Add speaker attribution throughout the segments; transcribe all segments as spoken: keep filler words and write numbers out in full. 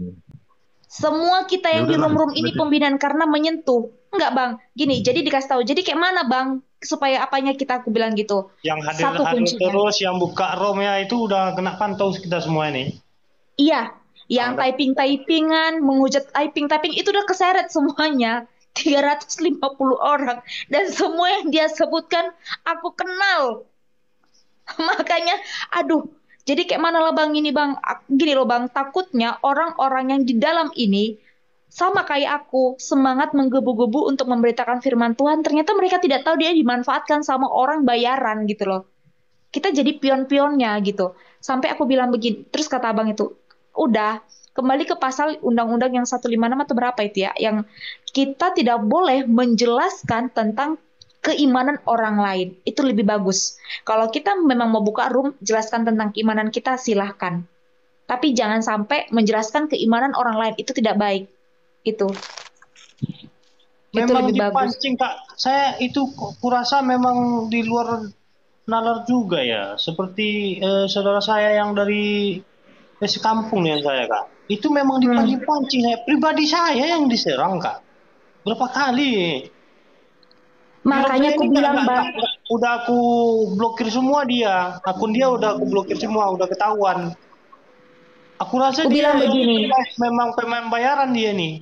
Speaker 1: Semua kita
Speaker 2: Ya
Speaker 1: yang di
Speaker 2: udahlah,
Speaker 1: room-room ini
Speaker 2: berarti
Speaker 1: pembinaan karena menyentuh. Enggak, Bang. Gini, jadi dikasih tahu. Jadi kayak mana, Bang? Supaya apanya kita aku bilang gitu.
Speaker 3: Yang
Speaker 1: Satu
Speaker 3: hadir-hadir
Speaker 1: kuncinya.
Speaker 3: terus, yang buka rom ya itu udah kena pantau kita semua ini.
Speaker 1: Iya,
Speaker 3: Ah,
Speaker 1: yang
Speaker 3: udah.
Speaker 1: typing-typingan, menghujat typing-typing itu udah keseret semuanya. Tiga ratus lima puluh orang. Dan semua yang dia sebutkan, aku kenal. Makanya, aduh. Jadi kayak mana lah Bang ini Bang. Gini loh Bang, takutnya orang-orang yang di dalam ini sama kayak aku, semangat menggebu-gebu untuk memberitakan firman Tuhan. Ternyata mereka tidak tahu dia dimanfaatkan sama orang bayaran gitu loh. Kita jadi pion-pionnya gitu. Sampai aku bilang begini, terus kata abang itu, udah kembali ke pasal undang-undang yang seratus lima puluh enam atau berapa itu ya, yang kita tidak boleh menjelaskan tentang keimanan orang lain. Itu lebih bagus. Kalau kita memang mau buka room, jelaskan tentang keimanan kita, silahkan. Tapi jangan sampai menjelaskan keimanan orang lain, itu tidak baik. Itu, itu
Speaker 3: Memang
Speaker 1: lebih bagus.
Speaker 3: dipancing Kak. Saya itu ku- kurasa memang di luar nalar juga ya. Seperti eh, saudara saya yang dari eh, sekampung dengan saya Kak. Itu memang
Speaker 1: Hmm.
Speaker 3: dipancing-pancing. Saya pribadi saya yang diserang Kak. Berapa kali? Di room
Speaker 1: Makanya
Speaker 3: saya
Speaker 1: aku
Speaker 3: ini nggak
Speaker 1: bilang,
Speaker 3: nggak
Speaker 1: Bang,
Speaker 3: nggak nggak- udah aku blokir semua dia. Akun dia udah aku blokir semua, udah ketahuan. Aku rasa
Speaker 1: aku
Speaker 3: dia
Speaker 1: bilang
Speaker 3: ini
Speaker 1: begini,
Speaker 3: memang pemain bayaran dia nih.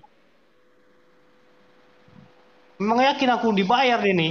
Speaker 3: Memang yakin aku dibayar ini.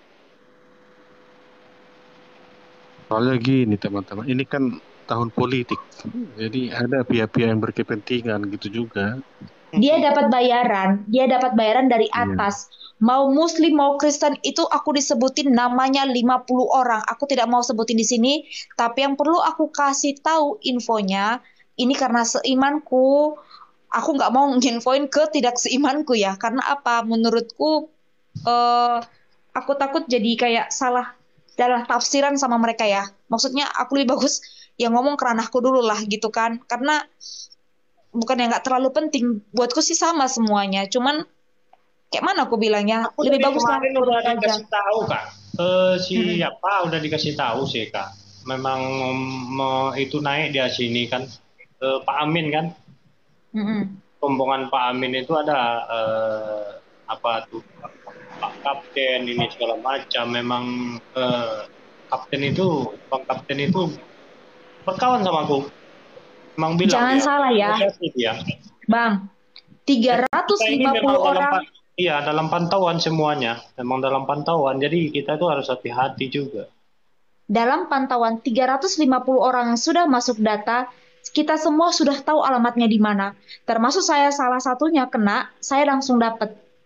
Speaker 2: soalnya gini teman-teman, ini kan tahun politik, jadi ada pihak-pihak yang berkepentingan gitu juga.
Speaker 1: dia dapat bayaran, dia dapat bayaran dari
Speaker 2: Iya.
Speaker 1: atas. Mau Muslim, mau Kristen, itu aku disebutin namanya lima puluh orang. Aku tidak mau sebutin di sini, tapi yang perlu aku kasih tahu infonya, ini karena seimanku, aku nggak mau nginfoin ke tidak seimanku ya. Karena apa? Menurutku, eh, aku takut jadi kayak salah dalam tafsiran sama mereka ya. Maksudnya aku lebih bagus yang ngomong ke ranahku dulu lah gitu kan. Karena bukan yang nggak terlalu penting buatku sih sama semuanya cuman kayak mana aku bilangnya
Speaker 3: Aku
Speaker 1: lebih
Speaker 3: dari
Speaker 1: bagus
Speaker 3: kemarin
Speaker 1: langsung
Speaker 3: udah
Speaker 1: turun aja.
Speaker 3: dikasih tahu Kak. Eh, si
Speaker 1: Mm-mm.
Speaker 3: apa udah dikasih tahu sih Kak. Memang mau itu naik dia sini kan. Eh, Pak Amin kan.
Speaker 1: Mm-mm.
Speaker 3: Rombongan Pak Amin itu ada eh, apa tuh Pak Kapten ini segala macam. Memang eh, Kapten itu, Bang Kapten itu berkawan sama aku. Memang bilang
Speaker 1: Jangan
Speaker 3: dia,
Speaker 1: salah ya
Speaker 3: negosiasi dia.
Speaker 1: bang, tiga
Speaker 3: Jadi
Speaker 1: ratus
Speaker 3: kita ini
Speaker 1: lima
Speaker 3: memang
Speaker 1: puluh
Speaker 3: dalam
Speaker 1: orang
Speaker 3: pan- iya dalam pantauan semuanya, memang dalam pantauan. Jadi kita tuh harus hati-hati juga.
Speaker 1: dalam pantauan tiga ratus lima puluh orang yang sudah masuk data, kita semua sudah tahu alamatnya di mana, termasuk saya salah satunya kena, saya langsung dapat,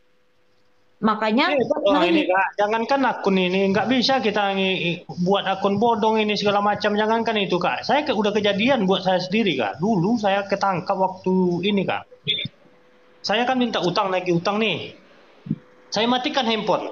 Speaker 1: makanya
Speaker 3: Eh, orang ini
Speaker 1: naik.
Speaker 3: kak, jangankan akun ini, nggak bisa kita ngi- buat akun bodong ini segala macam. Jangankan itu kak, saya ke- udah kejadian buat saya sendiri kak. Dulu saya ketangkap waktu ini kak. Saya kan minta utang lagi utang nih. Saya matikan handphone.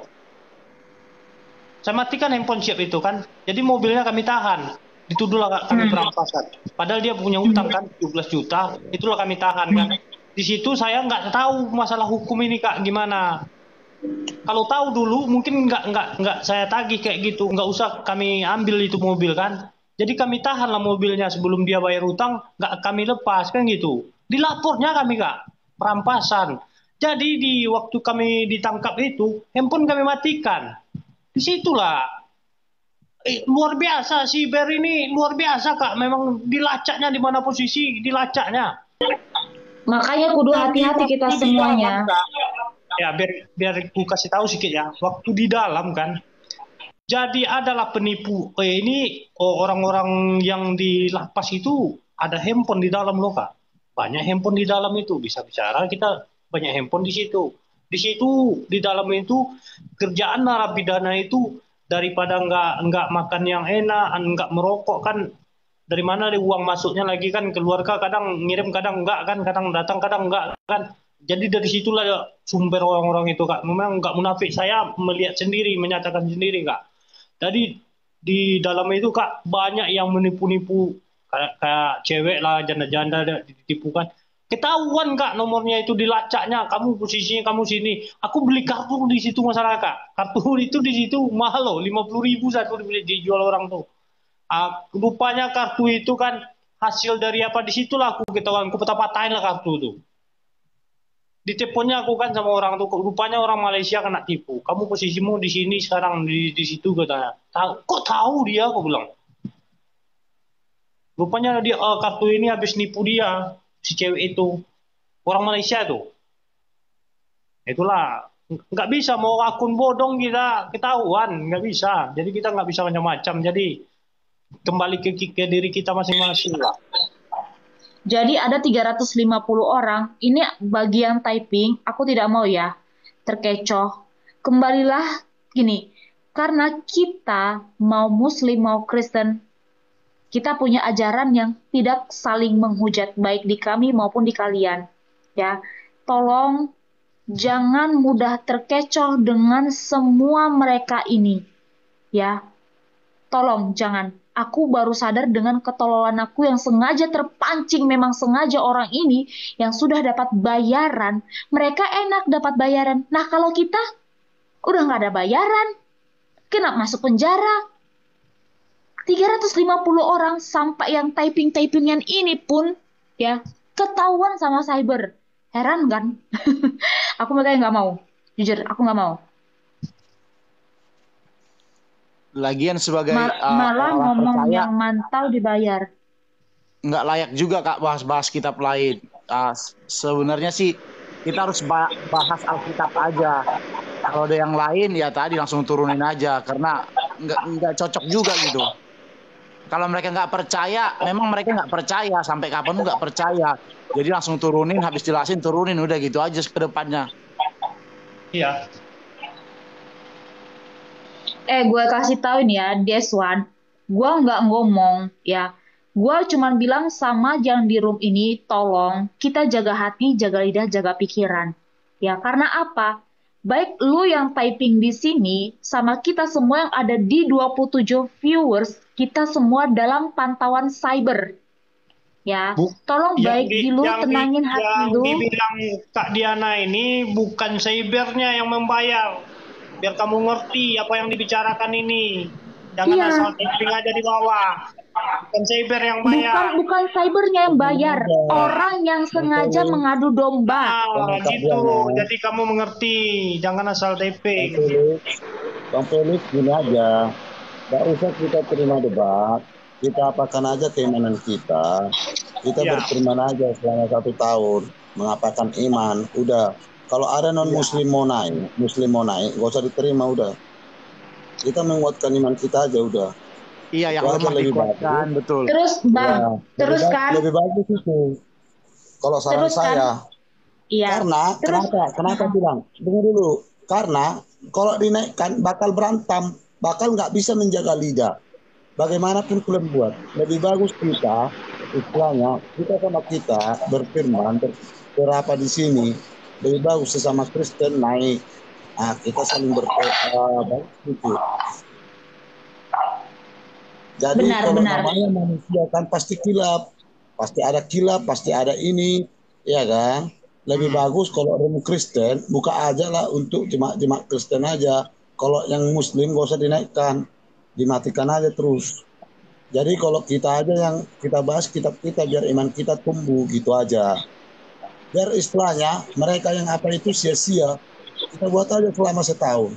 Speaker 3: Saya matikan handphone siap itu kan. Jadi mobilnya kami tahan. Dituduhlah Kak, kami
Speaker 1: Hmm.
Speaker 3: perampasan. Padahal dia punya utang kan tujuh belas juta. Itulah kami tahan kan. Di situ saya nggak tahu masalah hukum ini Kak gimana. Kalau tahu dulu mungkin nggak nggak nggak saya tagih kayak gitu. Nggak usah kami ambil itu mobil kan. Jadi kami tahan lah mobilnya sebelum dia bayar utang. Nggak kami lepas kan gitu. Dilapornya kami Kak. Perampasan. Jadi di waktu kami ditangkap itu handphone kami matikan. Disitulah eh, luar biasa si Ber ini luar biasa Kak. Memang dilacaknya di mana posisi dilacaknya.
Speaker 1: Makanya kudu
Speaker 3: Jadi
Speaker 1: hati-hati kita
Speaker 3: waktu di dalam
Speaker 1: semuanya.
Speaker 3: Kak. Ya biar biar ku kasih tahu sedikit ya. Waktu di dalam kan. Jadi adalah penipu. Eh, ini oh, orang-orang yang di lapas itu ada handphone di dalam loh Kak. Banyak handphone di dalam itu bisa bicara kita banyak handphone di situ. Di situ di dalam itu kerjaan narapidana itu daripada nggak nggak makan yang enak, nggak merokok kan dari mana ada uang masuknya lagi kan keluarga kadang ngirim kadang enggak kan kadang datang kadang enggak kan jadi dari situlah sumber orang-orang itu kak memang nggak munafik saya melihat sendiri menyatakan sendiri kak jadi di dalam itu kak banyak yang menipu-nipu kayak, kayak cewek lah janda-janda ditipu kan ketahuan kak nomornya itu dilacaknya kamu posisinya kamu sini aku beli kartu di situ masyarakat kartu itu di situ mahal loh lima puluh ribu satu dibeli dijual orang tuh. Ah, rupanya kartu itu kan hasil dari apa di situlah aku ketahuan, aku patah-patahin lah kartu tuh. Diteleponnya aku kan sama orang tuh, rupanya orang Malaysia kena tipu. Kamu posisimu di sini sekarang di di situ katanya. Tahu, kok tahu dia? Aku bilang. Rupanya dia uh, kartu ini habis nipu dia si cewek itu, orang Malaysia tuh. Itulah nggak bisa mau akun bodong kita ketahuan, nggak bisa. Jadi kita nggak bisa macam-macam. Jadi kembali ke, ke diri kita masing-masing lah.
Speaker 1: Jadi ada tiga ratus lima puluh orang, ini bagi yang typing, aku tidak mau ya, terkecoh. Kembalilah gini, karena kita mau Muslim, mau Kristen, kita punya ajaran yang tidak saling menghujat, baik di kami maupun di kalian. Ya, tolong jangan mudah terkecoh dengan semua mereka ini. Ya, tolong jangan. Aku baru sadar dengan ketololan aku yang sengaja terpancing, memang sengaja orang ini yang sudah dapat bayaran, mereka enak dapat bayaran. Nah kalau kita udah nggak ada bayaran, kena masuk penjara. tiga ratus lima puluh orang sampai yang typing-typingan ini pun ya ketahuan sama cyber. Heran kan? Aku makanya nggak mau. Jujur, aku nggak mau.
Speaker 4: Lagian sebagai
Speaker 1: Mal
Speaker 4: uh,
Speaker 1: malah
Speaker 4: orang
Speaker 1: ngomong
Speaker 4: percaya
Speaker 1: yang mantau dibayar.
Speaker 4: nggak layak juga Kak bahas-bahas kitab lain. Uh, sebenarnya sih kita harus bahas Alkitab aja. Kalau ada yang lain ya tadi langsung turunin aja karena nggak nggak cocok juga gitu. Kalau mereka nggak percaya, memang mereka nggak percaya sampai kapan nggak percaya. Jadi langsung turunin, habis jelasin turunin udah gitu aja ke depannya.
Speaker 3: Iya.
Speaker 1: Eh, gue kasih tahu nih ya, Deswan, gue nggak ngomong ya, gue cuman bilang sama yang di room ini, tolong kita jaga hati, jaga lidah, jaga pikiran, ya karena apa? Baik lu yang typing di sini, sama kita semua yang ada di dua puluh tujuh viewers, kita semua dalam pantauan cyber, ya.
Speaker 3: Bu,
Speaker 1: Tolong baik di, lu, tenangin
Speaker 3: di,
Speaker 1: hati
Speaker 3: yang
Speaker 1: lu.
Speaker 3: Yang dibilang Kak Diana ini bukan cybernya yang membayar. Biar kamu ngerti apa yang dibicarakan ini. Jangan
Speaker 1: Iya.
Speaker 3: asal typing aja di bawah. Bukan cyber yang bayar.
Speaker 1: Bukan bukan cybernya yang bayar, orang yang sengaja mengadu domba.
Speaker 3: Ah, gitu. Jadi kamu mengerti. Jangan asal typing.
Speaker 5: Bang Felix, gini aja. Gak usah kita terima debat. Kita apakan aja keimanan kita. Kita
Speaker 3: Ya.
Speaker 5: berfirman aja selama satu tahun. Mengapakan iman. Udah. Kalau ada non-muslim mau naik, muslim mau naik, gak usah diterima udah. Kita menguatkan iman kita aja udah.
Speaker 4: Iya, yang
Speaker 5: Itu aja
Speaker 4: lemah
Speaker 5: lebih
Speaker 4: dikuatkan,
Speaker 5: bagus.
Speaker 4: betul.
Speaker 1: Terus bang,
Speaker 5: Ya,
Speaker 1: terus
Speaker 5: lebih,
Speaker 1: kan?
Speaker 5: ba- lebih bagus itu. Kalau saran
Speaker 1: Terus kan?
Speaker 5: saya,
Speaker 1: Iya.
Speaker 5: karena
Speaker 1: Terus,
Speaker 5: kenapa? Kenapa bilang? Dengar dulu. Karena kalau dinaikkan bakal berantem, bakal nggak bisa menjaga lidah. Bagaimanapun kalian buat, lebih bagus kita, istilahnya kita sama kita berfirman, ber, berapa di sini, lebih bagus sesama Kristen naik. Nah, kita saling berdoa, gitu. Jadi
Speaker 1: Benar,
Speaker 5: kalau
Speaker 1: benar.
Speaker 5: namanya manusia kan pasti kilap, pasti ada kilap, pasti ada ini, ya kan? Lebih bagus kalau orang Kristen buka aja lah untuk jemaat-jemaat Kristen aja. Kalau yang Muslim gak usah dinaikkan, dimatikan aja terus. Jadi kalau kita aja yang kita bahas kitab kita biar iman kita tumbuh gitu aja. Biar istilahnya mereka yang apa itu sia-sia, kita buat aja selama setahun.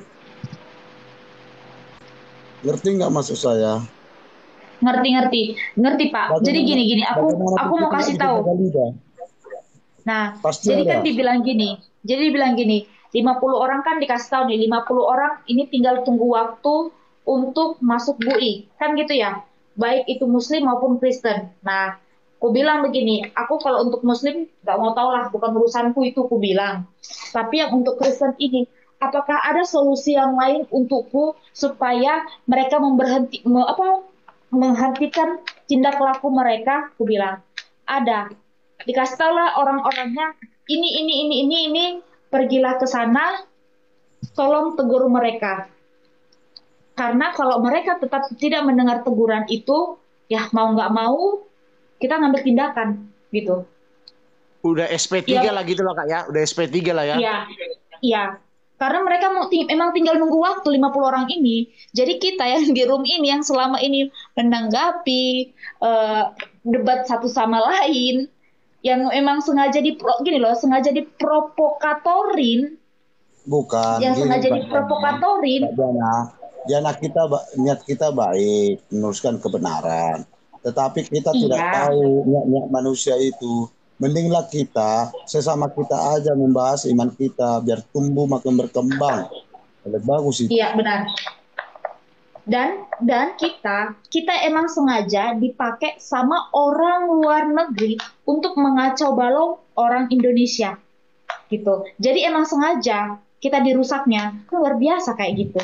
Speaker 5: Ngerti nggak maksud saya?
Speaker 1: ngerti ngerti, ngerti Pak.
Speaker 5: Bagaimana-
Speaker 1: Jadi gini gini, aku
Speaker 5: bagaimana
Speaker 1: aku mau
Speaker 5: kita
Speaker 1: kasih
Speaker 5: bisa
Speaker 1: tahu.
Speaker 5: jaga lidah?
Speaker 1: Nah,
Speaker 5: Pasti
Speaker 1: jadi kan
Speaker 5: ada.
Speaker 1: dibilang gini, jadi dibilang gini, lima puluh orang kan dikasih tahu nih, lima puluh orang ini tinggal tunggu waktu untuk masuk B U I, kan gitu ya, baik itu Muslim maupun Kristen. Nah, aku bilang begini, aku kalau untuk Muslim nggak mau tahu lah, bukan urusanku itu, aku bilang. Tapi yang untuk Kristen ini, apakah ada solusi yang lain untukku supaya mereka memberhenti, me- apa, menghentikan tindak laku mereka? Aku bilang ada. Dikasih tahu lah orang-orangnya, ini, ini, ini, ini, ini, pergilah ke sana, tolong tegur mereka. Karena kalau mereka tetap tidak mendengar teguran itu, ya mau nggak mau, kita ngambil tindakan, gitu.
Speaker 4: Udah S P tiga
Speaker 1: Iya.
Speaker 4: lah gitu loh Kak ya, udah S P tiga lah ya.
Speaker 1: Iya, iya. Karena mereka mau ting- emang tinggal nunggu waktu lima puluh orang ini. Jadi kita yang di room ini yang selama ini menanggapi eh, debat satu sama lain yang emang sengaja dipro gini loh, sengaja diprovokatorin,
Speaker 5: Bukan
Speaker 1: yang
Speaker 5: gini
Speaker 1: sengaja
Speaker 5: Mbak Diana.
Speaker 1: diprovokatorin.
Speaker 5: Mbak Diana, Diana kita ba- niat kita baik, meneruskan kebenaran. Tetapi kita tidak
Speaker 1: Iya,
Speaker 5: tahu niat-niat manusia itu. Mendinglah kita sesama kita aja membahas iman kita biar tumbuh makin berkembang. Lebih bagus itu.
Speaker 1: iya benar. Dan dan kita kita emang sengaja dipakai sama orang luar negeri untuk mengacau balau orang Indonesia gitu. Jadi emang sengaja kita dirusaknya. Kan luar biasa kayak gitu.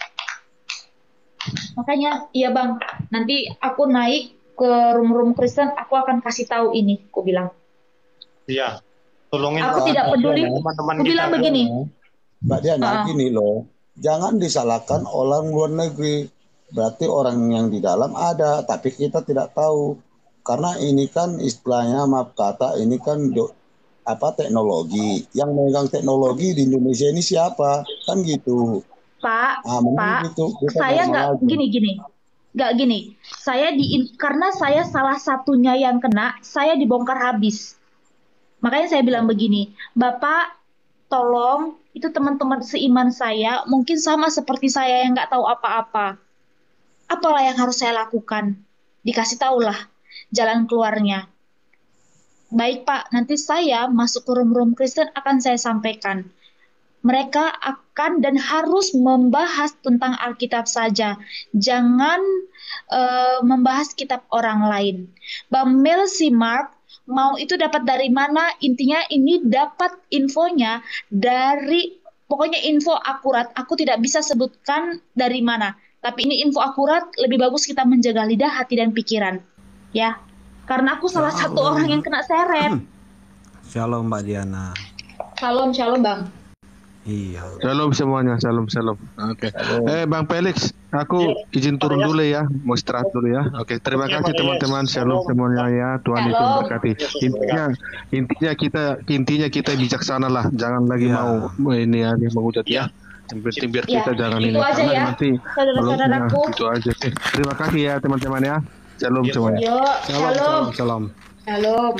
Speaker 1: Makanya iya Bang, nanti aku naik ke room-room Kristen, aku akan kasih tahu ini, aku bilang.
Speaker 3: Iya. Tolongin
Speaker 1: Aku
Speaker 3: Pak,
Speaker 1: tidak peduli.
Speaker 3: teman-teman
Speaker 1: Aku
Speaker 3: kita.
Speaker 1: bilang begini.
Speaker 5: Mbak Diana,
Speaker 1: Ah.
Speaker 5: gini loh. Jangan disalahkan orang luar negeri. Berarti orang yang di dalam ada, tapi kita tidak tahu. Karena ini kan istilahnya, maaf kata, ini kan do- apa teknologi. Yang megang teknologi di Indonesia ini siapa? Kan gitu.
Speaker 1: Pak,
Speaker 5: Ah, mending
Speaker 1: Pak,
Speaker 5: gitu. Kita
Speaker 1: saya
Speaker 5: normal
Speaker 1: nggak
Speaker 5: aja.
Speaker 1: gini-gini. Nggak gini. Saya di karena saya salah satunya yang kena, saya dibongkar habis. Makanya saya bilang begini, Bapak, tolong, itu teman-teman seiman saya, mungkin sama seperti saya yang nggak tahu apa-apa. Apalah yang harus saya lakukan? Dikasih tahulah jalan keluarnya. Baik Pak, nanti saya masuk ke room-room Kristen akan saya sampaikan. Mereka akan dan harus membahas tentang Alkitab saja. Jangan eh, membahas kitab orang lain. Bang Mel si Mark mau itu dapat dari mana? Intinya ini dapat infonya dari, pokoknya info akurat. Aku tidak bisa sebutkan dari mana. Tapi ini info akurat, lebih bagus kita menjaga lidah, hati, dan pikiran. Ya, karena aku salah satu orang yang kena seret.
Speaker 6: Shalom Mbak Diana.
Speaker 1: Shalom, shalom Bang.
Speaker 6: Iya.
Speaker 2: Shalom semuanya, shalom, shalom. Oke. Eh, Bang Felix, aku izin turun dulu ya, mau istirahat dulu ya. Oke, terima
Speaker 3: Oke,
Speaker 2: kasih
Speaker 3: Pak
Speaker 2: teman-teman,
Speaker 3: Felix.
Speaker 2: shalom semuanya ya. Tuhan itu
Speaker 1: Shalom.
Speaker 2: memberkati. Intinya, intinya kita, intinya kita bijaksana lah, jangan lagi
Speaker 6: Ya.
Speaker 2: mau ini ya, menghujat ya. Penting biar
Speaker 1: Ya,
Speaker 2: kita jangan
Speaker 1: itu
Speaker 2: ini
Speaker 1: aja
Speaker 2: karena
Speaker 1: ya,
Speaker 2: nanti
Speaker 1: saudara-saudaraku.
Speaker 2: ya, itu aja. Eh, terima kasih ya teman-teman ya. Shalom
Speaker 3: Ya.
Speaker 2: semuanya.
Speaker 1: Yuk,
Speaker 6: Shalom,
Speaker 1: shalom.
Speaker 6: shalom, shalom.
Speaker 1: Shalom.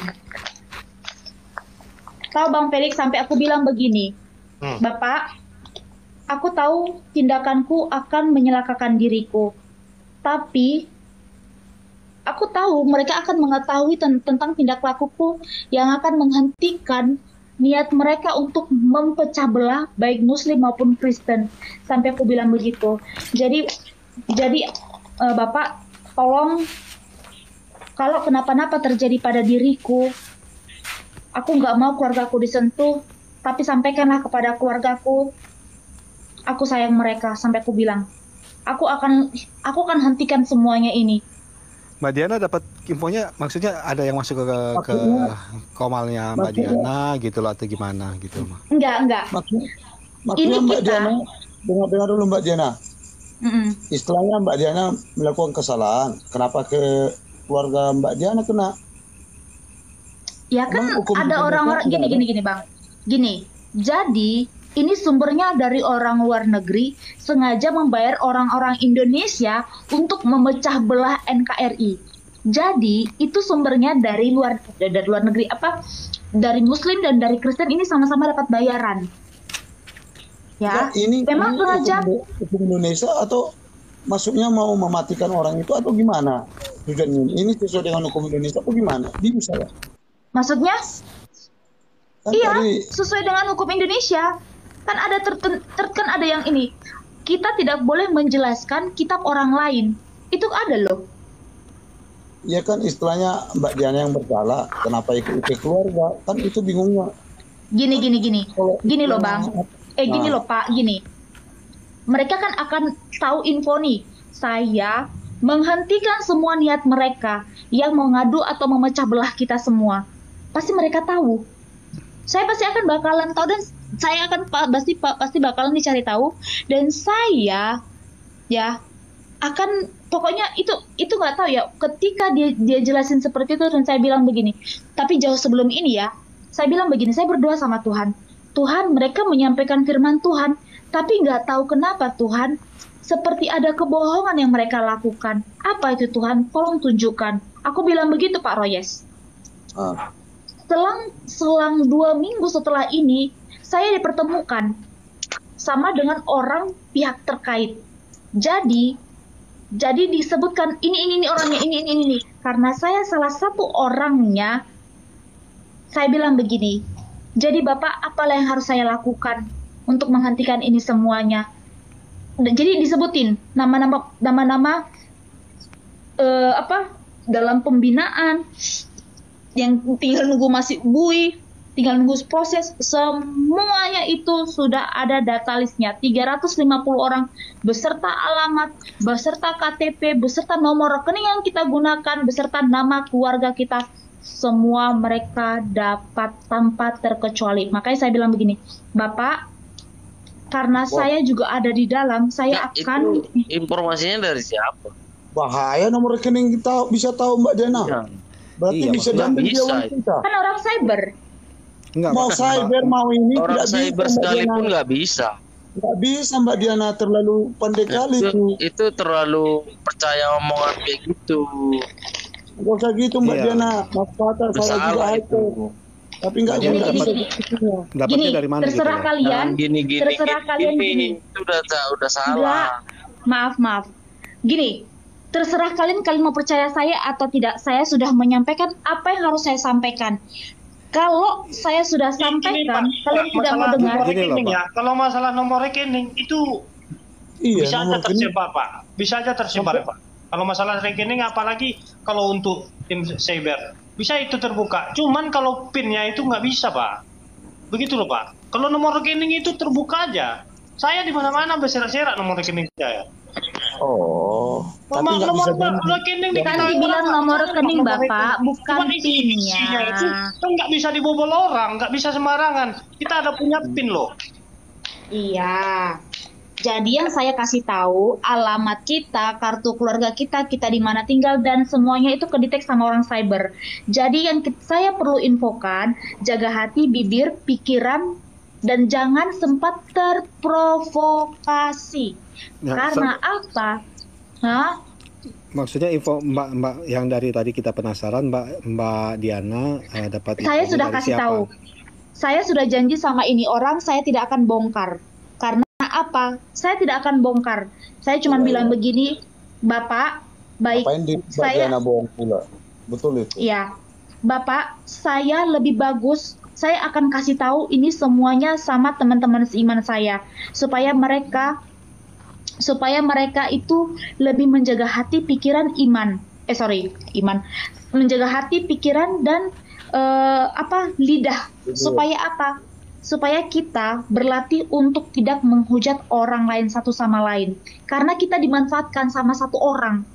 Speaker 1: Tahu Bang Felix, sampai aku bilang begini,
Speaker 3: Hmm.
Speaker 1: Bapak, aku tahu tindakanku akan menyelakakan diriku, tapi aku tahu mereka akan mengetahui ten- tentang tindak lakuku yang akan menghentikan niat mereka untuk mempecah belah baik Muslim maupun Kristen. Sampai aku bilang begitu. Jadi, jadi eh, Bapak, tolong kalau kenapa-napa terjadi pada diriku, aku nggak mau keluargaku disentuh, tapi sampaikanlah kepada keluargaku, aku sayang mereka. Sampai aku bilang, aku akan, aku akan hentikan semuanya ini.
Speaker 6: Mbak Diana dapat infonya, maksudnya ada yang masuk ke ke
Speaker 5: Maksudnya-
Speaker 6: komalnya Mbak
Speaker 5: maksudnya-
Speaker 6: Diana gitu loh atau gimana gitu mah.
Speaker 1: Enggak, enggak.
Speaker 5: Maksudnya,
Speaker 1: Ini
Speaker 5: maksudnya Mbak
Speaker 1: kita-
Speaker 5: Diana, dengar-dengar dulu Mbak Diana.
Speaker 1: Mm-mm.
Speaker 5: Istilahnya Mbak Diana melakukan kesalahan. Kenapa ke keluarga Mbak Diana kena?
Speaker 1: Ya kan
Speaker 5: Emang hukum
Speaker 1: ada
Speaker 5: Indonesia
Speaker 1: orang-orang
Speaker 5: nggak
Speaker 1: gini
Speaker 5: ada?
Speaker 1: gini gini Bang. Gini. Jadi ini sumbernya dari orang luar negeri sengaja membayar orang-orang Indonesia untuk memecah belah N K R I. Jadi itu sumbernya dari luar dari luar negeri apa? Dari Muslim dan dari Kristen ini sama-sama dapat bayaran. Ya.
Speaker 5: Ya, ini
Speaker 1: memang
Speaker 5: ini
Speaker 1: sengaja
Speaker 5: hukum, hukum Indonesia atau maksudnya mau mematikan orang itu atau gimana? Tujuannya ini sesuai dengan hukum Indonesia atau gimana? Bingung saya.
Speaker 1: maksudnya
Speaker 5: Kan
Speaker 1: iya,
Speaker 5: tadi
Speaker 1: sesuai dengan hukum Indonesia. Kan ada terten, ter, kan ada yang ini. Kita tidak boleh menjelaskan kitab orang lain. Itu ada loh.
Speaker 5: ya kan istilahnya Mbak Diana yang bersalah. Kenapa ikut ke keluarga? Kan itu bingungnya.
Speaker 1: Gini gini gini.
Speaker 5: Kalau
Speaker 1: Gini loh,
Speaker 5: istilahnya-
Speaker 1: Bang. Eh gini
Speaker 5: Nah.
Speaker 1: loh, Pak, gini. Mereka kan akan tahu info nih. Saya menghentikan semua niat mereka yang mengadu atau memecah belah kita semua. Pasti mereka tahu. Saya pasti akan bakalan tahu dan saya akan pa- pasti pa- pasti bakalan dicari tahu dan saya ya akan pokoknya itu itu nggak tahu ya ketika dia dia jelasin seperti itu dan saya bilang begini. Tapi jauh sebelum ini ya, saya bilang begini, saya berdoa sama Tuhan. Tuhan, mereka menyampaikan firman Tuhan, tapi nggak tahu kenapa Tuhan seperti ada kebohongan yang mereka lakukan. Apa itu Tuhan? Tolong tunjukkan. Aku bilang begitu Pak Royes.
Speaker 5: Ah.
Speaker 1: Selang, selang dua minggu setelah ini, saya dipertemukan sama dengan orang pihak terkait. Jadi, jadi disebutkan ini, ini, ini orangnya, ini, ini, ini. Karena saya salah satu orangnya, saya bilang begini, jadi Bapak, apalah yang harus saya lakukan untuk menghentikan ini semuanya? Jadi disebutin nama-nama nama-nama uh, apa dalam pembinaan yang tinggal nunggu masih bui, tinggal nunggu proses, semuanya itu sudah ada data listnya, tiga ratus lima puluh orang beserta alamat, beserta K T P, beserta nomor rekening yang kita gunakan, beserta nama keluarga kita, semua mereka dapat tanpa terkecuali. Makanya saya bilang begini, Bapak, karena
Speaker 7: Wah.
Speaker 1: saya juga ada di dalam, saya
Speaker 7: Nah,
Speaker 1: akan
Speaker 7: itu informasinya dari siapa?
Speaker 5: Bahaya nomor rekening kita bisa tahu Mbak Diana.
Speaker 7: Ya.
Speaker 5: Berarti
Speaker 6: Iya,
Speaker 5: bisa
Speaker 7: nggak
Speaker 5: diambil dia
Speaker 7: bisa
Speaker 5: uang
Speaker 7: itu.
Speaker 5: kita.
Speaker 1: kan orang cyber.
Speaker 6: Enggak,
Speaker 5: Mau
Speaker 6: Pak.
Speaker 5: cyber mau ini
Speaker 7: Orang
Speaker 5: tidak bisa
Speaker 7: cyber
Speaker 5: Mbak
Speaker 7: sekalipun
Speaker 5: Diana.
Speaker 7: nggak bisa.
Speaker 5: Nggak bisa Mbak Diana, terlalu pandai kali
Speaker 7: Itu,
Speaker 5: itu.
Speaker 7: itu terlalu percaya omongan kayak gitu.
Speaker 5: Gak usah gitu Mbak
Speaker 6: Iya.
Speaker 5: Diana. Mas Fata saya juga
Speaker 7: Bersalah
Speaker 5: itu.
Speaker 7: itu.
Speaker 5: Tapi nggak
Speaker 6: Gini,
Speaker 5: juga
Speaker 6: gini,
Speaker 5: dapat
Speaker 1: gini.
Speaker 5: buktinya.
Speaker 6: Dapatnya
Speaker 1: Gini,
Speaker 6: dari mana gitu
Speaker 1: terserah
Speaker 6: ya?
Speaker 1: kalian.
Speaker 7: Nah, gini gini
Speaker 1: terserah
Speaker 7: gini,
Speaker 1: kalian
Speaker 7: gini.
Speaker 1: gini.
Speaker 7: Itu udah udah salah.
Speaker 1: Enggak, maaf, maaf. Gini, terserah kalian kalian mau percaya saya atau tidak. Saya sudah menyampaikan apa yang harus saya sampaikan. Kalau saya sudah
Speaker 3: Ini,
Speaker 1: sampaikan,
Speaker 3: Pak,
Speaker 1: kalian tidak mau
Speaker 3: masalah
Speaker 1: dengar.
Speaker 3: nomor
Speaker 6: Gini loh,
Speaker 3: rekening
Speaker 6: Pak.
Speaker 3: ya. Kalau masalah nomor rekening itu
Speaker 5: Iya,
Speaker 3: bisa aja
Speaker 5: nomor rekening.
Speaker 3: tersebar, Pak. Bisa aja tersebar, Pak. Kalau masalah rekening, apalagi kalau untuk tim cyber, bisa itu terbuka. Cuman kalau pinnya itu nggak bisa, Pak. Begitu loh, Pak. Kalau nomor rekening itu terbuka aja. Saya di mana-mana berserak-serak nomor rekening saya.
Speaker 5: Oh, tapi
Speaker 3: Nomor,
Speaker 5: nggak
Speaker 3: nomor
Speaker 5: bisa ganti.
Speaker 3: rekening
Speaker 1: Kan
Speaker 3: diketahui
Speaker 1: dibilang
Speaker 3: orang,
Speaker 1: nomor
Speaker 3: Pak.
Speaker 1: rekening,
Speaker 3: Nomor
Speaker 1: Bapak,
Speaker 3: rekening.
Speaker 1: bukan
Speaker 3: Cuman isi-
Speaker 1: PIN-nya.
Speaker 3: isinya itu kan nggak bisa dibobol orang, nggak bisa sembarangan. Kita ada punya pin loh.
Speaker 1: Iya. Jadi yang saya kasih tahu alamat kita, kartu keluarga kita, kita di mana tinggal dan semuanya itu kedetek sama orang cyber. Jadi yang ki- saya perlu infokan, jaga hati, bibir, pikiran dan jangan sempat terprovokasi.
Speaker 6: Nah,
Speaker 1: Karena
Speaker 6: so-
Speaker 1: apa? Hah?
Speaker 6: maksudnya info Mbak Mbak yang dari tadi kita penasaran Mbak Mbak Diana eh, dapat
Speaker 1: Saya
Speaker 6: info
Speaker 1: sudah
Speaker 6: dari
Speaker 1: kasih
Speaker 6: siapa?
Speaker 1: tahu. Saya sudah janji sama ini orang, saya tidak akan bongkar. Karena apa? Saya tidak akan bongkar. Saya cuma
Speaker 5: Iya,
Speaker 1: bilang
Speaker 5: iya.
Speaker 1: begini, Bapak, baik,
Speaker 5: Apain di Mbak
Speaker 1: saya,
Speaker 5: Diana bohong pula? Betul itu.
Speaker 1: ya, Bapak, saya lebih bagus. Saya akan kasih tahu ini semuanya sama teman-teman seiman saya, supaya mereka, supaya mereka itu lebih menjaga hati, pikiran, iman. Eh sorry, iman, menjaga hati, pikiran dan eh, apa lidah. Supaya apa? Supaya kita berlatih untuk tidak menghujat orang lain satu sama lain. Karena kita dimanfaatkan sama satu orang.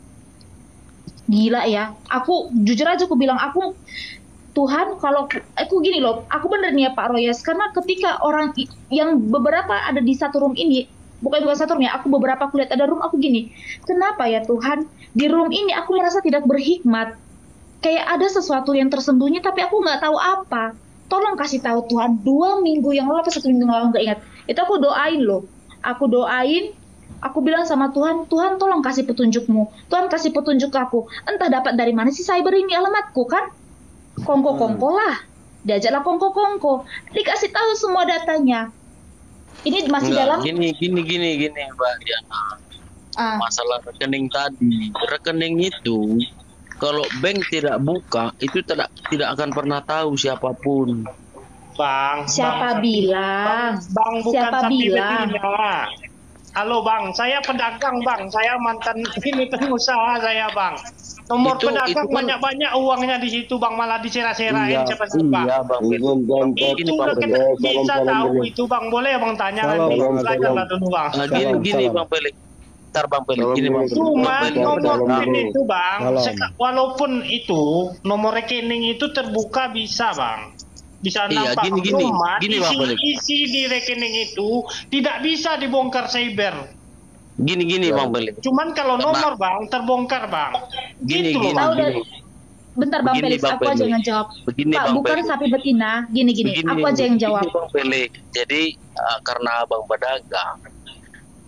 Speaker 1: Gila ya. Aku jujur aja aku bilang aku Tuhan kalau aku gini loh, aku bener nih ya Pak Royes, karena ketika orang i- yang beberapa ada di satu room ini, bukan bukan satu room ya, aku beberapa kulihat ada room, aku gini, kenapa ya Tuhan di room ini aku merasa tidak berhikmat, kayak ada sesuatu yang tersembunyi tapi aku nggak tahu apa. Tolong kasih tahu Tuhan. Dua minggu yang lalu apa satu minggu yang lalu nggak ingat, itu aku doain loh, aku doain. Aku bilang sama Tuhan, Tuhan tolong kasih petunjukmu, Tuhan kasih petunjuk aku, entah dapat dari mana sih cyber ini alamatku kan, kongko-kongko lah, diajaklah kongko-kongko, dikasih tahu semua datanya. Ini masih
Speaker 7: Enggak,
Speaker 1: dalam
Speaker 7: gini gini gini gini Mbak Diana.
Speaker 1: ah,
Speaker 7: Masalah rekening tadi, rekening itu kalau bank tidak buka itu tidak tidak akan pernah tahu siapapun.
Speaker 3: Bang,
Speaker 1: siapa
Speaker 3: bang,
Speaker 1: bilang?
Speaker 3: Bang, bang bukan
Speaker 1: Siapa
Speaker 3: sapi
Speaker 1: bilang?
Speaker 3: betina. Halo bang, saya pedagang bang, saya mantan ini pengusaha saya bang. Nomor
Speaker 7: Itu-
Speaker 3: pedagang
Speaker 7: itu kan-
Speaker 3: banyak-banyak uangnya di situ bang, malah dicera-cerain
Speaker 7: Iya,
Speaker 3: siapa siapa.
Speaker 7: iya Bang.
Speaker 3: Itu
Speaker 7: Pak
Speaker 3: rekening
Speaker 7: Beli.
Speaker 3: bisa tahu itu bang, boleh bang tanya
Speaker 6: Salam,
Speaker 3: nanti.
Speaker 6: Bang.
Speaker 3: Belajar lah dulu bang.
Speaker 7: Nah, gini
Speaker 6: Salam,
Speaker 7: gini
Speaker 6: salam.
Speaker 7: Bang Pelik. Ntar Bang Pelik,
Speaker 2: Salam
Speaker 7: gini Bang
Speaker 2: dulu.
Speaker 7: Pelik.
Speaker 3: Cuman
Speaker 7: Bang Pelik,
Speaker 3: nomor
Speaker 7: Bang
Speaker 3: PIN
Speaker 7: Pelik.
Speaker 3: itu bang,
Speaker 6: Salam.
Speaker 3: seka- walaupun itu nomor rekening itu terbuka bisa bang, bisa
Speaker 7: Iya,
Speaker 3: nampak.
Speaker 7: gini, gini.
Speaker 3: Cuman
Speaker 7: Gini, Bang
Speaker 3: isi,
Speaker 7: Pelik.
Speaker 3: isi di rekening itu tidak bisa dibongkar cyber.
Speaker 7: Gini gini Bang Pelik.
Speaker 3: Cuman kalau
Speaker 7: Karena-
Speaker 3: nomor bang terbongkar bang.
Speaker 7: Gini
Speaker 3: Gitu loh,
Speaker 7: gini
Speaker 1: Tahu
Speaker 7: gini.
Speaker 1: dari- bentar Bang
Speaker 7: Begini,
Speaker 1: Felix,
Speaker 7: Bang
Speaker 1: aku aja
Speaker 7: Felix.
Speaker 1: yang jawab.
Speaker 7: Begini
Speaker 1: Pak,
Speaker 7: Bang
Speaker 1: bukan
Speaker 7: Pelik.
Speaker 1: sapi betina, gini-gini,
Speaker 7: Begini,
Speaker 1: aku aja yang jawab.
Speaker 7: begini, Bang Pelik. Jadi uh, karena Abang pedagang,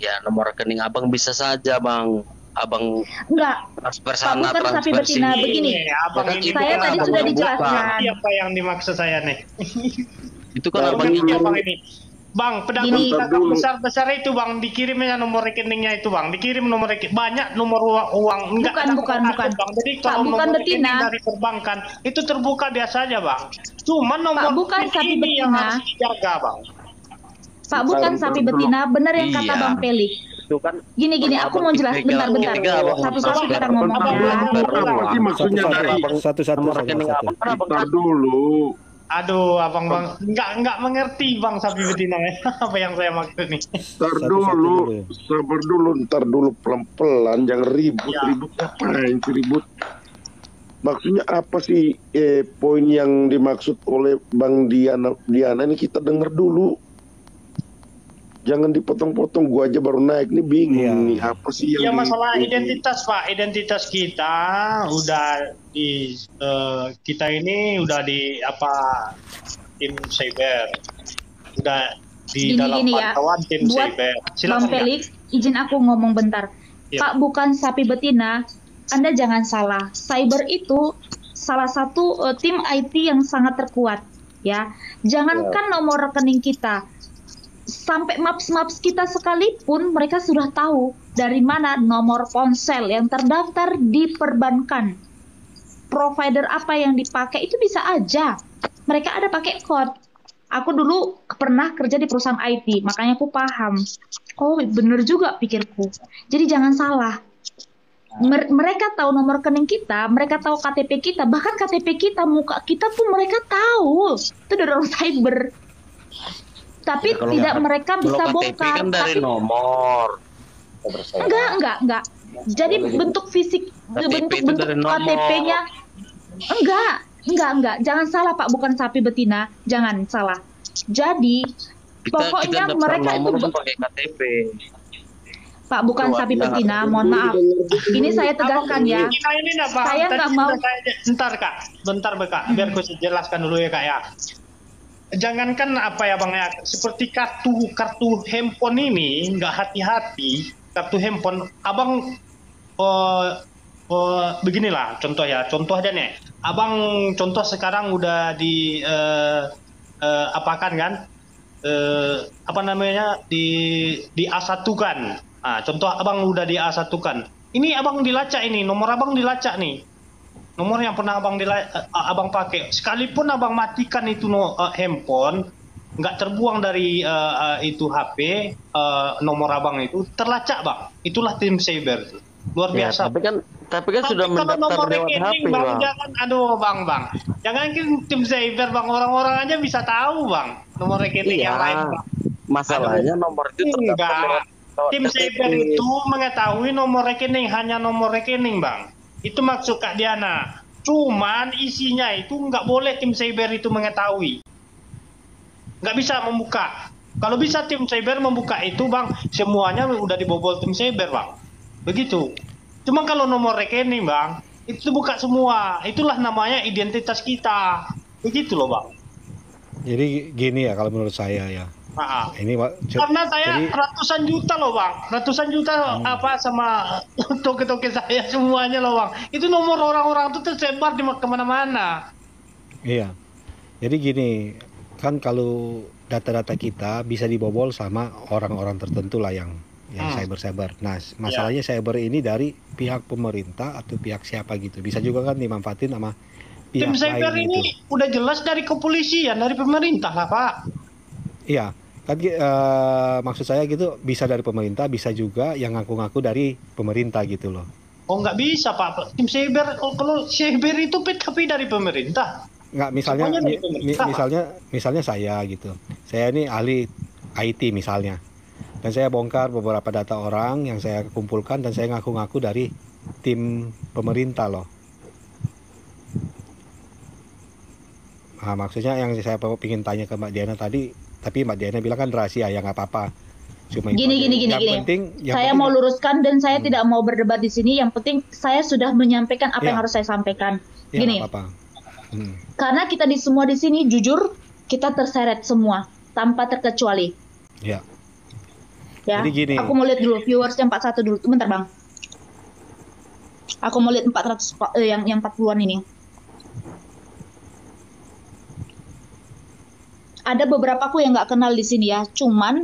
Speaker 7: ya nomor rekening abang bisa saja bang, abang
Speaker 1: Enggak,
Speaker 7: transfer
Speaker 1: Pak,
Speaker 7: sana
Speaker 1: bukan sapi
Speaker 7: transfer
Speaker 1: betina
Speaker 7: sini.
Speaker 1: begini.
Speaker 3: Ini, abang
Speaker 7: Ya kan,
Speaker 3: ini
Speaker 7: itu
Speaker 1: Saya
Speaker 7: kan
Speaker 1: tadi
Speaker 7: abang
Speaker 1: sudah
Speaker 7: yang buka.
Speaker 1: dijelaskan.
Speaker 3: Siapa yang dimaksud saya nih?
Speaker 7: Itu kan
Speaker 3: Bang,
Speaker 7: abang
Speaker 3: ngerti
Speaker 7: yang
Speaker 3: abang ini. Bang, pedagang
Speaker 1: Gini.
Speaker 3: pedagang besar-besar itu bang, dikirimnya nomor rekeningnya itu bang, dikirim nomor rekening, banyak nomor uang, uang. Enggak
Speaker 1: Bukan,
Speaker 3: ada
Speaker 1: bukan,
Speaker 3: kartu,
Speaker 1: bukan.
Speaker 3: bang. Jadi
Speaker 1: Pak,
Speaker 3: kalau
Speaker 1: bukan
Speaker 3: nomor
Speaker 1: betina.
Speaker 3: rekening dari perbankan itu terbuka biasa aja bang. Cuma nomor
Speaker 1: Pak, bukan
Speaker 3: rekening
Speaker 1: sapi
Speaker 3: ini yang
Speaker 1: betina.
Speaker 3: harus dijaga bang.
Speaker 1: Pak, bukan sapi betina, benar yang kata
Speaker 7: Iya.
Speaker 1: Bang Pelik.
Speaker 7: itu kan
Speaker 1: Gini gini,
Speaker 7: kalau
Speaker 1: aku
Speaker 7: abang
Speaker 1: mau jelas
Speaker 7: tiga-
Speaker 1: bentar-bentar.
Speaker 7: tiga abang
Speaker 1: Satu-satu
Speaker 7: transfer,
Speaker 1: kita ngomong
Speaker 3: Abang
Speaker 1: ya.
Speaker 3: transfer
Speaker 2: Apa
Speaker 3: uang.
Speaker 2: sih maksudnya
Speaker 6: Satu-satu,
Speaker 2: dari
Speaker 6: satu-satu,
Speaker 7: nomor rekening
Speaker 6: satu-satu.
Speaker 7: abang kan abang
Speaker 2: Ntar
Speaker 7: kasih.
Speaker 2: dulu.
Speaker 3: Aduh, abang bang, enggak enggak mengerti bang sapi betina apa yang saya maksud nih.
Speaker 2: Ntar
Speaker 6: Satu-satu
Speaker 2: dulu,
Speaker 6: dulu.
Speaker 2: sabar dulu, ntar dulu pelan-pelan, jangan ribut,
Speaker 3: Ya.
Speaker 2: ribut ngapain sih ribut? Maksudnya apa sih eh, poin yang dimaksud oleh Bang Diana? Diana ini kita dengar dulu. Jangan dipotong-potong, gua aja baru naik nih bingung
Speaker 6: Iya.
Speaker 2: nih apa sih
Speaker 3: Ya
Speaker 2: yang di-
Speaker 3: masalah
Speaker 2: di-
Speaker 3: identitas pak, identitas kita udah di eh, kita ini udah di apa tim cyber, udah di
Speaker 1: Gini,
Speaker 3: dalam
Speaker 1: gini ya.
Speaker 3: pantauan tim
Speaker 1: Buat
Speaker 3: cyber.
Speaker 1: Bang
Speaker 3: Silakan ya.
Speaker 1: Felix, izin aku ngomong bentar.
Speaker 3: Iya.
Speaker 1: Pak, bukan sapi betina. Anda jangan salah. Cyber itu salah satu eh, tim I T yang sangat terkuat, ya. Jangankan nomor rekening kita, sampai maps-maps kita sekalipun mereka sudah tahu dari mana nomor ponsel yang terdaftar di perbankan. Provider apa yang dipakai itu bisa aja. Mereka ada pakai code. Aku dulu pernah kerja di perusahaan I T, makanya aku paham. Oh, bener juga pikirku. Jadi jangan salah. Mer- mereka tahu nomor rekening kita, mereka tahu K T P kita, bahkan K T P kita, muka kita pun mereka tahu. Itu dari orang cyber. Tapi
Speaker 7: Kalau
Speaker 1: tidak
Speaker 7: nggak-
Speaker 1: mereka
Speaker 7: kalau
Speaker 1: bisa
Speaker 7: K T P
Speaker 1: bongkar.
Speaker 7: kan dari
Speaker 1: Tapi
Speaker 7: nomor.
Speaker 1: enggak, enggak, enggak. Jadi bentuk fisik,
Speaker 7: K T P
Speaker 1: bentuk
Speaker 7: itu
Speaker 1: bentuk
Speaker 7: dari
Speaker 1: K T P-nya enggak, enggak, enggak. Jangan salah Pak, bukan sapi betina, jangan salah. Jadi
Speaker 7: Kita
Speaker 1: pokoknya
Speaker 7: kita daftar
Speaker 1: mereka itu
Speaker 7: nomor
Speaker 1: be-
Speaker 7: kan pakai K T P.
Speaker 1: Pak, bukan
Speaker 7: Itu
Speaker 1: sapi
Speaker 7: adalah-
Speaker 1: betina, mohon maaf. Ini saya tegaskan ya.
Speaker 3: Kita ini enggak paham.
Speaker 1: Saya
Speaker 3: Tadi
Speaker 1: nggak
Speaker 3: sudah
Speaker 1: mau-
Speaker 3: saya- Bentar kak, bentar kak, biar aku jelaskan dulu ya kak ya. Jangankan apa ya bang ya, seperti kartu kartu handphone ini nggak hati-hati, kartu handphone abang eh eh, beginilah contoh ya, contoh aja nih, abang contoh sekarang udah di eh, eh, apakan kan, eh, apa namanya di di A satu kan, ah contoh abang udah di A satu kan, ini abang dilacak ini, nomor abang dilacak nih. Nomor yang pernah abang dila, uh, abang pakai, sekalipun abang matikan itu no, uh, handphone, nggak terbuang dari uh, uh, itu H P, uh, nomor abang itu terlacak bang. Itulah tim cyber, luar
Speaker 7: Ya,
Speaker 3: biasa.
Speaker 7: tapi kan tapi kan
Speaker 3: Tapi
Speaker 7: sudah
Speaker 3: kalau
Speaker 7: mendaftar
Speaker 3: nomor
Speaker 7: lewat H
Speaker 3: rekening
Speaker 7: P
Speaker 3: bang,
Speaker 7: bang.
Speaker 3: jangan, aduh bang bang, jangan kan tim cyber bang, orang-orang aja bisa tahu bang, nomor rekening
Speaker 7: Iya.
Speaker 3: yang lain bang.
Speaker 7: Masalahnya nomor itu terdaftar
Speaker 3: Enggak,
Speaker 7: lewat, lewat
Speaker 3: tim
Speaker 7: K T P.
Speaker 3: cyber itu mengetahui nomor rekening, hanya nomor rekening bang. Itu maksud Kak Diana. Cuman isinya itu nggak boleh tim cyber itu mengetahui. Nggak bisa membuka. Kalau bisa tim cyber membuka itu bang, semuanya udah dibobol tim cyber bang. Begitu. Cuma kalau nomor rekening bang, itu buka semua. Itulah namanya identitas kita. Begitu loh bang.
Speaker 6: Jadi gini ya kalau menurut saya ya.
Speaker 3: Nah,
Speaker 6: Ini Pak, c-
Speaker 3: karena saya
Speaker 6: jadi
Speaker 3: ratusan juta loh bang, ratusan juta
Speaker 6: Hmm.
Speaker 3: apa sama toke-toke saya semuanya loh bang. Itu nomor orang-orang itu tersebar di kemana-mana.
Speaker 6: iya. Jadi gini, kan kalau data-data kita bisa dibobol sama orang-orang tertentu lah yang yang
Speaker 3: Hmm.
Speaker 6: cyber-cyber. Nah, masalahnya cyber ini dari pihak pemerintah atau pihak siapa gitu. Bisa juga kan dimanfaatin sama pihak
Speaker 3: Tim cyber
Speaker 6: lain
Speaker 3: ini
Speaker 6: gitu.
Speaker 3: udah jelas dari kepolisian, dari pemerintah lah pak.
Speaker 6: Iya. Kan eh, maksud saya gitu bisa dari pemerintah, bisa juga yang ngaku-ngaku dari pemerintah gitu loh.
Speaker 3: Oh nggak bisa pak, tim cyber oh, kalau cyber itu tapi dari pemerintah.
Speaker 6: Nggak, misalnya
Speaker 3: Semuanya dari
Speaker 6: mi- mi-
Speaker 3: pemerintah.
Speaker 6: misalnya misalnya saya gitu. Saya ini ahli I T misalnya. Dan saya bongkar beberapa data orang yang saya kumpulkan dan saya ngaku-ngaku dari tim pemerintah loh. Nah, maksudnya yang saya ingin tanya ke Mbak Diana tadi, tapi Mbak Diana bilang kan rahasia, ya nggak apa-apa. Cuma itu
Speaker 1: Gini,
Speaker 6: aja.
Speaker 1: gini, gini,
Speaker 6: Yang
Speaker 1: gini.
Speaker 6: penting, yang
Speaker 1: Saya
Speaker 6: penting-
Speaker 1: mau luruskan dan saya
Speaker 6: Hmm.
Speaker 1: tidak mau berdebat di sini. Yang penting saya sudah menyampaikan apa
Speaker 6: Ya.
Speaker 1: yang harus saya sampaikan.
Speaker 6: ya,
Speaker 1: Gini,
Speaker 6: nggak apa-apa. Hmm.
Speaker 1: karena kita di semua di sini jujur kita terseret semua tanpa terkecuali.
Speaker 6: Ya.
Speaker 1: Ya,
Speaker 6: Jadi gini.
Speaker 1: aku mau lihat dulu viewers yang empat puluh satu dulu. Bentar bang. Aku mau lihat empat ratus eh, yang yang empat puluhan ini. Ada beberapa aku yang nggak kenal di sini ya. Cuman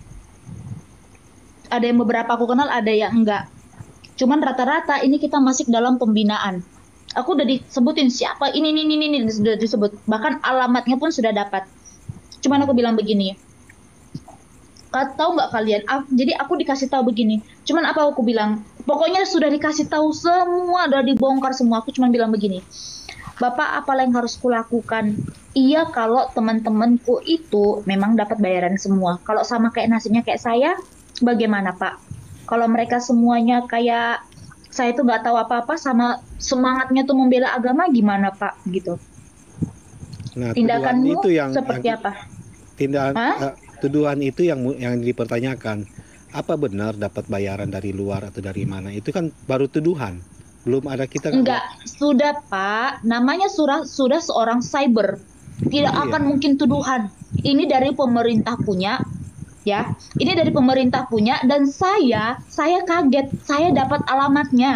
Speaker 1: ada yang beberapa aku kenal, ada yang enggak. Cuman rata-rata ini kita masih dalam pembinaan. Aku udah disebutin siapa ini ini ini ini sudah disebut. Bahkan alamatnya pun sudah dapat. Cuman aku bilang begini. Tahu nggak kalian? Aku, jadi aku dikasih tahu begini. Cuman apa aku bilang? Pokoknya sudah dikasih tahu semua, udah dibongkar semua. Aku cuma bilang begini. Bapak, apa yang harus kulakukan? Iya, kalau teman-temanku itu memang dapat bayaran semua. Kalau sama kayak nasibnya kayak saya, bagaimana Pak? Kalau mereka semuanya kayak saya itu nggak tahu apa-apa, sama semangatnya tuh membela agama, gimana Pak? Gitu.
Speaker 6: Nah,
Speaker 1: Tindakanmu
Speaker 6: itu yang,
Speaker 1: seperti
Speaker 6: yang,
Speaker 1: apa?
Speaker 6: Tindakan
Speaker 1: Hah?
Speaker 6: uh, tuduhan itu yang yang dipertanyakan. Apa benar dapat bayaran dari luar atau dari mana? Itu kan baru tuduhan. Belum ada kita
Speaker 1: Enggak, sudah Pak. Namanya surah sudah seorang cyber. Tidak
Speaker 6: Iya.
Speaker 1: akan mungkin tuduhan. Ini dari pemerintah punya, ya. Ini dari pemerintah punya dan saya, saya kaget. Saya dapat alamatnya.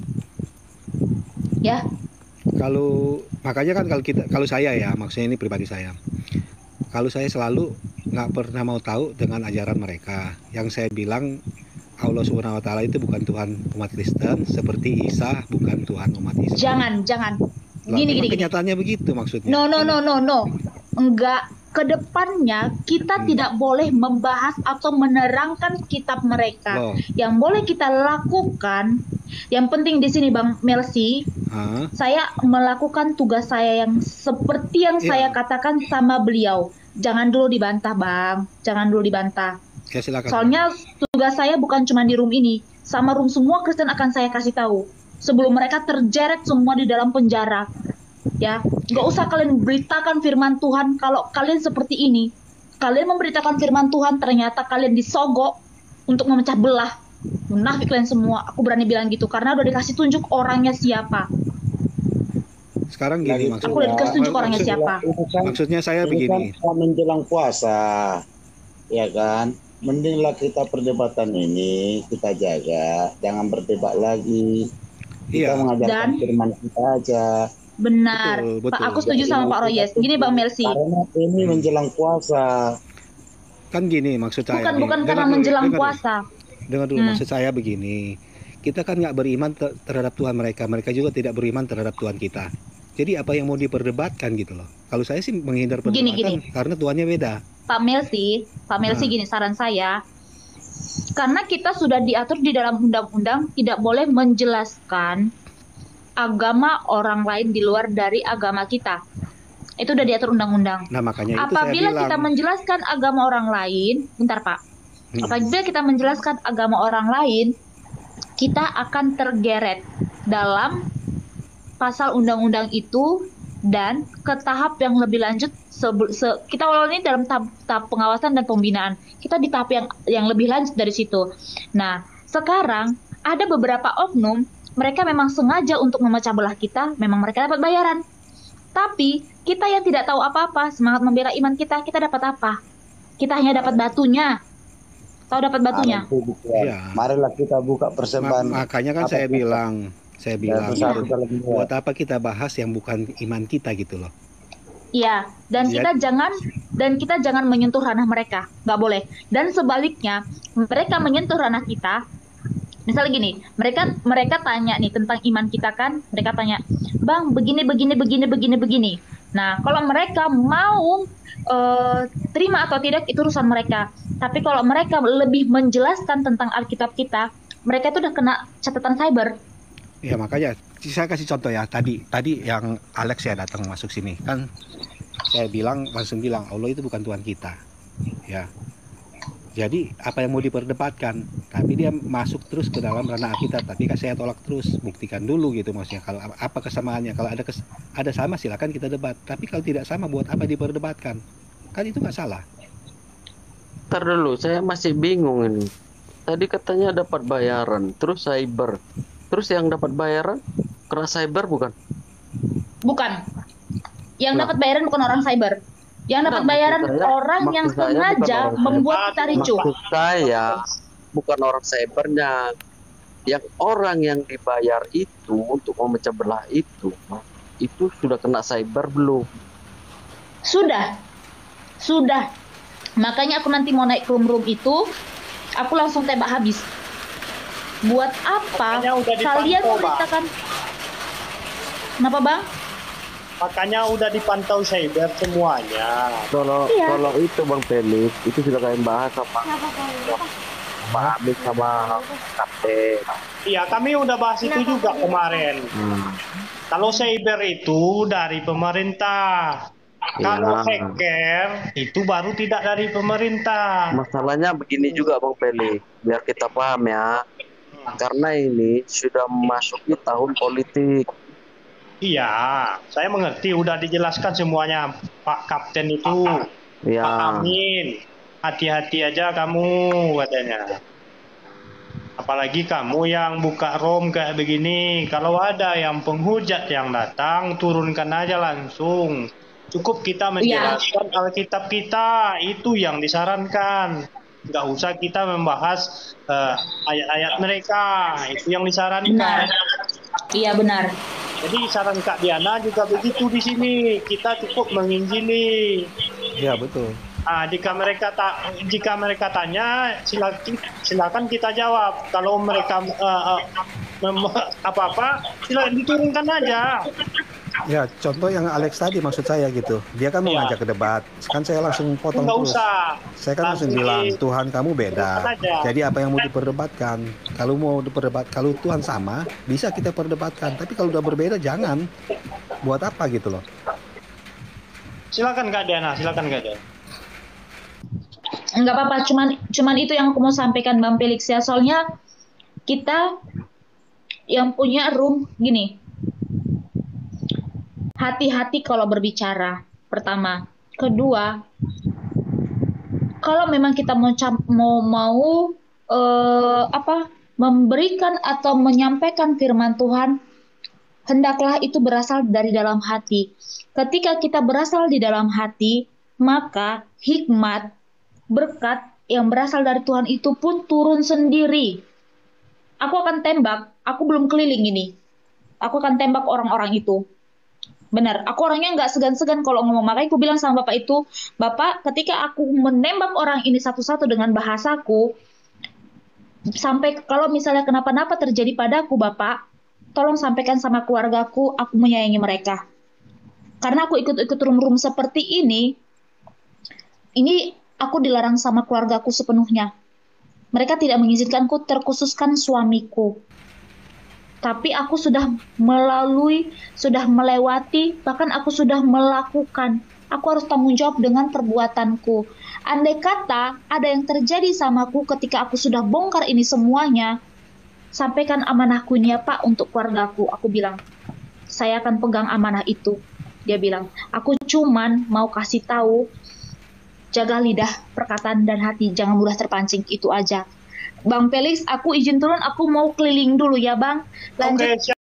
Speaker 1: Ya.
Speaker 6: Kalau makanya kan kalau kita kalau saya ya, maksudnya ini pribadi saya. Kalau saya selalu nggak pernah mau tahu dengan ajaran mereka. Yang saya bilang Allah Subhanahu Wa Taala itu bukan Tuhan umat Kristen, seperti Isa bukan Tuhan umat Islam.
Speaker 1: Jangan, jangan.
Speaker 6: Lah,
Speaker 1: Gini,
Speaker 6: memang
Speaker 1: gini, gini.
Speaker 6: kenyataannya begitu maksudnya.
Speaker 1: No, no, no, no, no. Enggak. Kedepannya kita
Speaker 6: Hmm.
Speaker 1: tidak boleh membahas atau menerangkan kitab mereka.
Speaker 6: Loh.
Speaker 1: Yang boleh kita lakukan, yang penting di sini Bang Melsi,
Speaker 6: Hah?
Speaker 1: saya melakukan tugas saya yang seperti yang
Speaker 6: Iya.
Speaker 1: saya katakan sama beliau. Jangan dulu dibantah, Bang. Jangan dulu dibantah.
Speaker 6: Ya silakan.
Speaker 1: Soalnya tugas saya bukan cuma di room ini. Sama room semua Kristen akan saya kasih tahu. Sebelum mereka terjeret semua di dalam penjara. Ya, nggak usah kalian beritakan firman Tuhan kalau kalian seperti ini. Kalian memberitakan firman Tuhan, ternyata kalian disogok untuk memecah belah. Munafik kalian semua. Aku berani bilang gitu karena udah dikasih tunjuk orangnya siapa.
Speaker 6: Sekarang gini
Speaker 5: Lagi
Speaker 6: maksudnya.
Speaker 1: Aku udah dikasih tunjuk
Speaker 6: Maksud-
Speaker 1: orangnya siapa.
Speaker 5: Ini kan,
Speaker 6: Maksudnya saya
Speaker 5: ini
Speaker 6: begini.
Speaker 5: kan menjelang puasa, ya kan? Mendinglah kita perdebatan ini kita jaga, jangan berdebat lagi. Kita
Speaker 6: Iya.
Speaker 5: mengajarkan
Speaker 1: Dan-
Speaker 5: firman kita aja.
Speaker 1: Benar.
Speaker 6: Betul, betul.
Speaker 1: Pak, aku setuju sama Pak Royes. Gini Bang Melsi.
Speaker 5: Karena ini menjelang puasa.
Speaker 6: Kan gini maksud saya.
Speaker 1: Bukan
Speaker 6: nih.
Speaker 1: bukan
Speaker 6: Dengar
Speaker 1: karena
Speaker 6: dulu,
Speaker 1: menjelang
Speaker 6: dengar dulu.
Speaker 1: puasa.
Speaker 6: Dengar dulu,
Speaker 1: Hmm.
Speaker 6: maksud saya begini. Kita kan nggak beriman ter- terhadap Tuhan mereka. Mereka juga tidak beriman terhadap Tuhan kita. Jadi apa yang mau diperdebatkan gitu loh. Kalau saya sih menghindar
Speaker 1: Gini,
Speaker 6: perdebatan
Speaker 1: gini.
Speaker 6: karena Tuhannya beda.
Speaker 1: Pak Melsi, Pak Melsi
Speaker 6: Hmm.
Speaker 1: gini saran saya. Karena kita sudah diatur di dalam undang-undang tidak boleh menjelaskan agama orang lain di luar dari agama kita. Itu udah diatur undang-undang.
Speaker 6: Nah makanya itu
Speaker 1: Apabila
Speaker 6: saya bilang.
Speaker 1: kita menjelaskan agama orang lain, bentar Pak.
Speaker 6: Hmm.
Speaker 1: Apabila kita menjelaskan agama orang lain, kita akan tergeret dalam pasal undang-undang itu dan ke tahap yang lebih lanjut. Sebel, se, kita awal ini dalam tahap, tahap pengawasan dan pembinaan. Kita di tahap yang yang lebih lanjut dari situ. Nah, sekarang ada beberapa oknum, mereka memang sengaja untuk memecah belah kita, memang mereka dapat bayaran. Tapi kita yang tidak tahu apa-apa, semangat membela iman kita, kita dapat apa? Kita hanya dapat batunya. Tahu dapat batunya?
Speaker 5: Itu demikian.
Speaker 6: Iya.
Speaker 5: Marilah kita buka
Speaker 6: Ma-
Speaker 5: persembahan.
Speaker 6: makanya kan
Speaker 5: apa
Speaker 6: saya
Speaker 5: kita-
Speaker 6: bilang, saya bilang
Speaker 5: besar
Speaker 6: gitu,
Speaker 5: kita lebih kuat.
Speaker 6: buat apa kita bahas yang bukan iman kita gitu loh.
Speaker 1: Iya, dan
Speaker 6: Jadi-
Speaker 1: kita jangan dan kita jangan menyentuh ranah mereka, nggak boleh. Dan sebaliknya, mereka menyentuh ranah kita. Misalnya gini, mereka mereka tanya nih tentang iman kita kan, mereka tanya, bang begini begini begini begini begini. Nah, kalau mereka mau eh, terima atau tidak itu urusan mereka. Tapi kalau mereka lebih menjelaskan tentang Alkitab kita, mereka itu udah kena catatan cyber.
Speaker 6: Ya makanya saya kasih contoh ya, tadi tadi yang Alex ya datang masuk sini kan, saya bilang langsung bilang Allah itu bukan Tuhan kita, ya. Jadi apa yang mau diperdebatkan, tapi dia masuk terus ke dalam ranah kita, tapi kan saya tolak terus, buktikan dulu gitu maksudnya. Kalau apa kesamaannya, kalau ada kes, ada sama silakan kita debat, tapi kalau tidak sama buat apa diperdebatkan, kan itu nggak salah.
Speaker 7: Ntar dulu, saya masih bingung ini. Tadi katanya dapat bayaran, terus cyber. Terus yang dapat bayaran, kena cyber bukan?
Speaker 1: Bukan. Yang
Speaker 7: Lah.
Speaker 1: dapat bayaran bukan orang cyber. Yang dapat
Speaker 7: Enggak,
Speaker 1: bayaran
Speaker 7: maksud saya-
Speaker 1: orang
Speaker 7: maksud
Speaker 1: yang
Speaker 7: saya bukan
Speaker 1: sengaja
Speaker 7: orang
Speaker 1: membuat kita ricuh.
Speaker 7: Maksud saya bukan orang cybernya, yang orang yang dibayar itu untuk memecah belah itu, itu sudah kena cyber belum?
Speaker 1: Sudah, sudah. Makanya aku nanti mau naik ke room-room itu, aku langsung tembak habis. Buat apa
Speaker 3: Makanya udah dipantau,
Speaker 1: kalian
Speaker 3: Bang.
Speaker 1: memerintahkan? Kenapa bang?
Speaker 3: Makanya udah dipantau cyber semuanya.
Speaker 7: Kalau
Speaker 1: Iya.
Speaker 7: kalau itu Bang Felix, itu sudah kalian bahas sama Pak Hamid sama Kapten.
Speaker 3: Iya, kami udah bahas itu juga kemarin.
Speaker 7: Hmm.
Speaker 3: Kalau cyber itu dari pemerintah. Kalau
Speaker 7: Ya.
Speaker 3: hacker itu baru tidak dari pemerintah.
Speaker 7: Masalahnya begini juga Bang Felix, biar kita paham ya. Karena ini sudah memasuki tahun politik.
Speaker 3: Iya, saya mengerti. Udah dijelaskan semuanya Pak Kapten itu.
Speaker 7: Ya.
Speaker 3: Pak Amin, hati-hati aja kamu katanya. Apalagi kamu yang buka room kayak begini. Kalau ada yang penghujat yang datang, turunkan aja langsung. Cukup kita menjelaskan Alkitab kita, itu yang disarankan. Nggak usah kita membahas eh, ayat-ayat mereka, itu yang disarankan.
Speaker 1: Benar. Iya benar.
Speaker 3: Jadi saran Kak Diana juga begitu di sini. Kita cukup menginjili.
Speaker 6: Ya betul.
Speaker 3: Ah, jika mereka tak, jika mereka tanya, silakan, silakan kita jawab. Kalau mereka eh, eh, mem- apa-apa, silakan diturunkan aja.
Speaker 6: Ya contoh yang Alex tadi maksud saya gitu. Dia kan mau
Speaker 3: Iya.
Speaker 6: ngajak ke debat, kan saya langsung potong
Speaker 3: Nggak
Speaker 6: terus.
Speaker 3: usah.
Speaker 6: Saya kan langsung
Speaker 3: Nanti-
Speaker 6: bilang Tuhan kamu beda.
Speaker 3: Turunkan aja.
Speaker 6: Jadi apa yang mau diperdebatkan? Kalau mau diperdebat, kalau Tuhan sama, bisa kita perdebatkan. Tapi kalau udah berbeda jangan. Buat apa gitu loh?
Speaker 3: Silakan Kak Diana, silakan Kak Diana.
Speaker 1: Enggak apa-apa, cuman cuman itu yang aku mau sampaikan Bang Felix ya. Soalnya kita yang punya room gini. Hati-hati kalau berbicara. Pertama, kedua, kalau memang kita mau cam- mau mau eh, apa memberikan atau menyampaikan firman Tuhan, hendaklah itu berasal dari dalam hati. Ketika kita berasal di dalam hati, maka hikmat, berkat yang berasal dari Tuhan itu pun turun sendiri. Aku akan tembak, aku belum keliling ini. Aku akan tembak orang-orang itu. Benar, aku orangnya nggak segan-segan kalau ngomong. Makanya aku bilang sama Bapak itu, Bapak, ketika aku menembak orang ini satu-satu dengan bahasaku, sampai kalau misalnya kenapa-napa terjadi padaku, Bapak, tolong sampaikan sama keluargaku, aku menyayangi mereka. Karena aku ikut-ikut room-room seperti ini, ini aku dilarang sama keluargaku sepenuhnya. Mereka tidak mengizinkanku, terkhususkan suamiku. Tapi aku sudah melalui, sudah melewati, bahkan aku sudah melakukan. Aku harus tanggung jawab dengan perbuatanku. Andai kata ada yang terjadi samaku ketika aku sudah bongkar ini semuanya, sampaikan amanahku ini ya Pak untuk keluargaku. Aku bilang, saya akan pegang amanah itu. Dia bilang, aku cuman mau kasih tahu, jaga lidah, perkataan, dan hati. Jangan mudah terpancing, itu aja. Bang Felix, aku izin turun, aku mau keliling dulu ya Bang. Lanjut.
Speaker 3: Oke, siap.